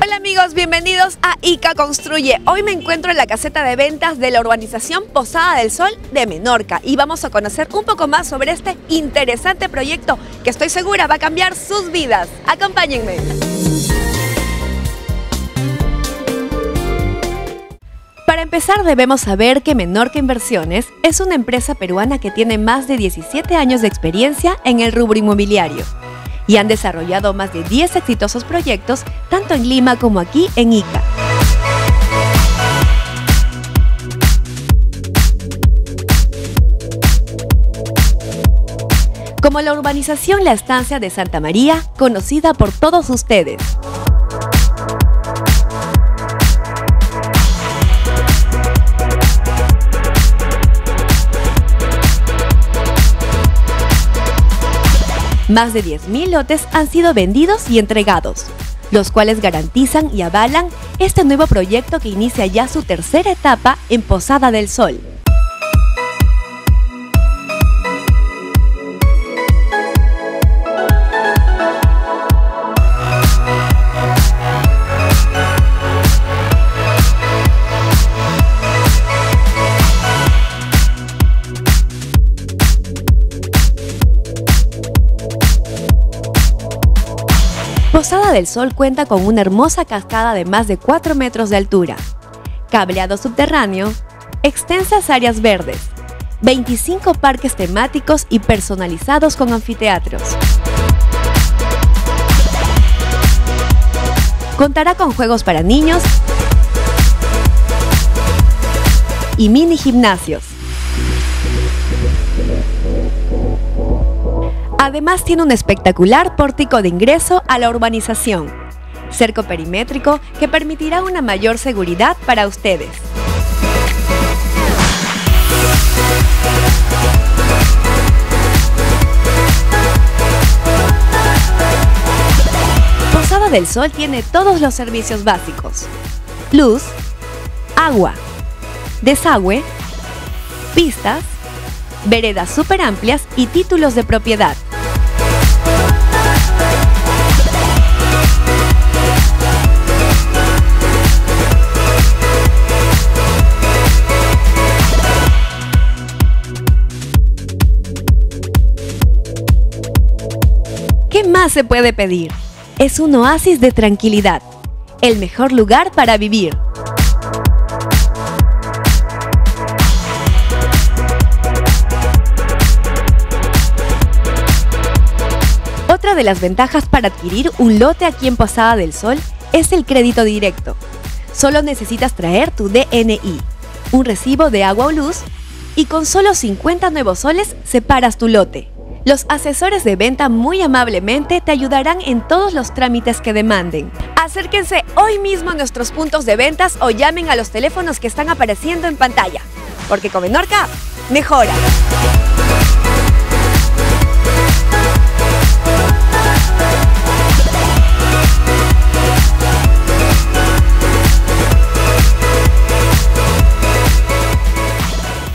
Hola amigos, bienvenidos a ICA Construye. Hoy me encuentro en la caseta de ventas de la urbanización Posada del Sol de Menorca y vamos a conocer un poco más sobre este interesante proyecto que estoy segura va a cambiar sus vidas. Acompáñenme. Para empezar debemos saber que Menorca Inversiones es una empresa peruana que tiene más de 17 años de experiencia en el rubro inmobiliario y han desarrollado más de 10 exitosos proyectos tanto en Lima como aquí en Ica. Como la urbanización La Estancia de Santa María, conocida por todos ustedes. Más de 10.000 lotes han sido vendidos y entregados, los cuales garantizan y avalan este nuevo proyecto que inicia ya su tercera etapa en Posada del Sol. Posada del Sol cuenta con una hermosa cascada de más de 4 metros de altura, cableado subterráneo, extensas áreas verdes, 25 parques temáticos y personalizados con anfiteatros. Contará con juegos para niños y mini gimnasios. Además tiene un espectacular pórtico de ingreso a la urbanización, cerco perimétrico que permitirá una mayor seguridad para ustedes. Posada del Sol tiene todos los servicios básicos: luz, agua, desagüe, pistas, veredas súper amplias y títulos de propiedad. ¿Qué más se puede pedir? Es un oasis de tranquilidad, el mejor lugar para vivir. Otra de las ventajas para adquirir un lote aquí en Posada del Sol es el crédito directo. Solo necesitas traer tu DNI, un recibo de agua o luz y con solo 50 nuevos soles separas tu lote. Los asesores de venta muy amablemente te ayudarán en todos los trámites que demanden. Acérquense hoy mismo a nuestros puntos de ventas o llamen a los teléfonos que están apareciendo en pantalla, porque con Menorca mejora.